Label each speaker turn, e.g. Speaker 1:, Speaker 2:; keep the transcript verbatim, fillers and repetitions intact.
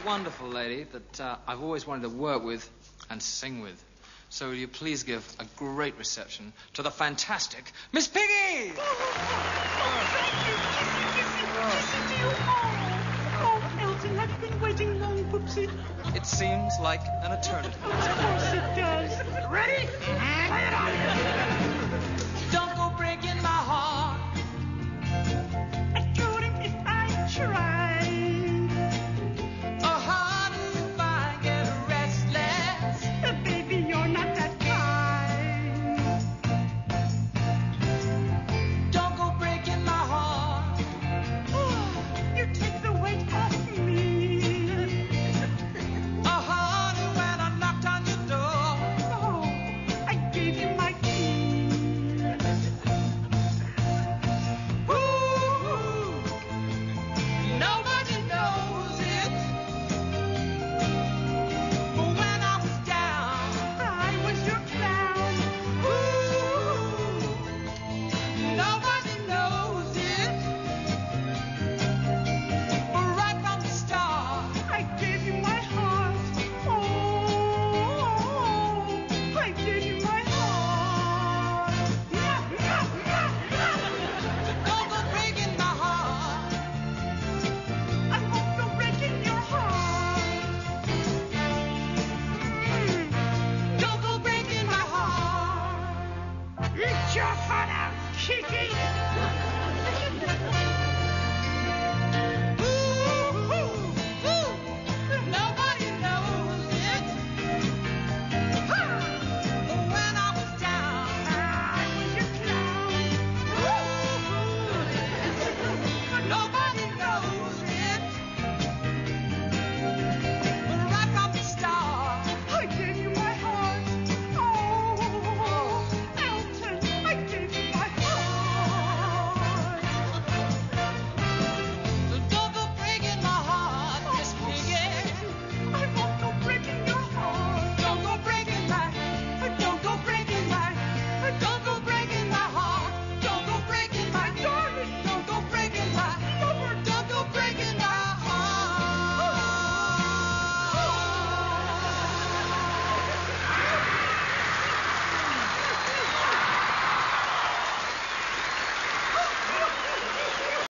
Speaker 1: wonderful lady that uh, I've always wanted to work with and sing with. So will you please give a great reception to the fantastic Miss Piggy?
Speaker 2: Oh, thank you. Kissy, kissy, kissy to you. Oh, oh, Elton, have you been waiting long, Poopsie?
Speaker 1: It seems like an eternity.
Speaker 2: Of course it does.
Speaker 3: Ready? Play it on!